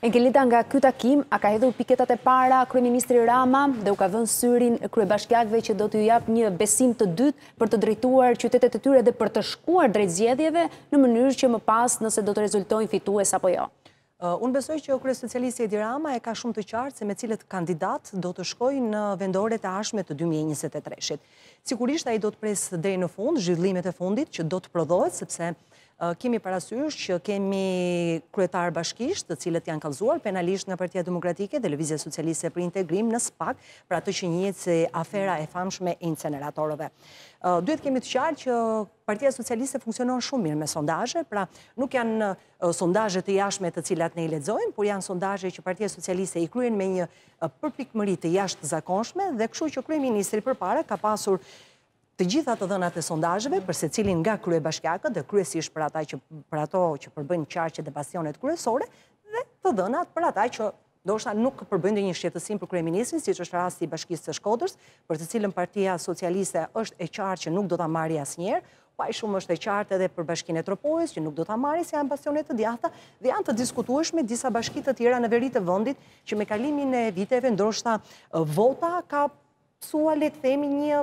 Enkelita, nga ky takim, a ka hedhur piketat e para kryeministri Rama dhe u ka vënë syrin kryebashkiakëve që do t'ju jap një besim të dytë për të drejtuar qytetet e tyre dhe për të shkuar drejt zgjedhjeve në mënyrë që më pas nëse do të rezultojnë fitues apo jo. Unë besoj që kryesocialisti Edi Rama e ka shumë të qartë se me cilët kandidat do të shkojë në vendoret e ardhshme të 2023-shit. Sigurisht ai do të presë deri në fund zhvillimet e fundit që do të prodhohet, sepse kemi parasysh që kemi kryetar bashkisht, të cilët janë kallëzuar penalisht nga Partia Demokratike dhe Lëvizja Socialiste për Integrim në SPAK, për atë që njihet si afera e famshme e inceneratorëve. Duhet kemi të qartë që Partia Socialiste funksionon shumë mirë me sondazhe, pra nuk janë sondazhe të jashtme të cilat ne i lexojmë, por janë sondazhe që Partia Socialiste i kryen me një përpikmëri të jashtëzakonshme dhe kështu që kryeministri përpara ka pasur të gjitha të dhënat e sondazheve për secilin nga kryebashkiakët dhe kryesisht për ato që përbëjnë qarqet dhe bastionet kryesore dhe të dhënat për ata që ndoshta nuk përbëjnë një shqetësim për kryeministrin, siç është rasti i Bashkisë së Shkodrës, për të cilën Partia Socialiste është e qartë që nuk do ta marrë asnjëherë, pa i shumë është e qartë edhe për Bashkinë e Tropojës që nuk do ta marrë, se janë bastionet të djathta dhe janë të diskutueshme disa bashki të tjera në veri të vendit që me kalimin e viteve ndoshta vota ka le të themi një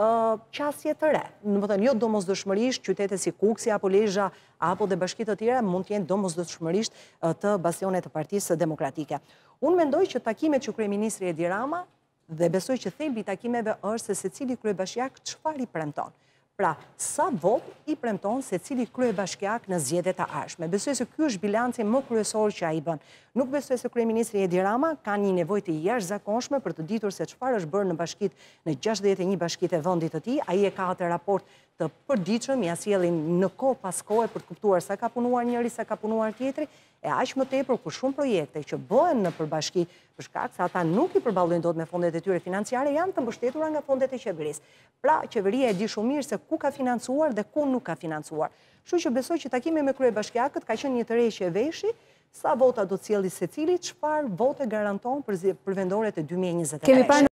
qasje të re. Jo domosdoshmërisht qytete si Kuksi apo Lezhë apo dhe bashki të tjera mund të jenë domosdoshmërisht të bastionet të Partisë Demokratike. Unë mendoj që takimet që kryeministri Edi Rama dhe besoj që thelbi i takimeve është se secili kryebashkiak çfarë i premton. Pra, sa vot i premton se cili kryebashkiak në zgjedhjet e ardhshme. Besoj se ky është bilanci më kryesor që ai bën. Nuk besoj se kryeministri Edi Rama ka një nevojë të jashtëzakonshme për të ditur se çfarë është bërë në bashkitë, në 61 bashkitë e vendit të tij. Ai e ka atë raport të përditshëm, ja sjellin në kohë pas kohe për të kuptuar sa ka punuar njëri, sa ka punuar tjetri, e aq më tepër kur shumë projekte që bëhen në përbashki, për shkak se ata nuk i përballojnë dot me fondet e tyre financiare, janë të mbështetura nga fondet e qeverisë. Pra, qeveria e di shumë mirë se ku ka financuar dhe ku nuk ka financuar. Kështu që besoj që takimi me kryebashkiakët ka qenë një tërheqje veshi, sa vota do të sjellë secili, çfarë vote garanton për vendoret e 2023.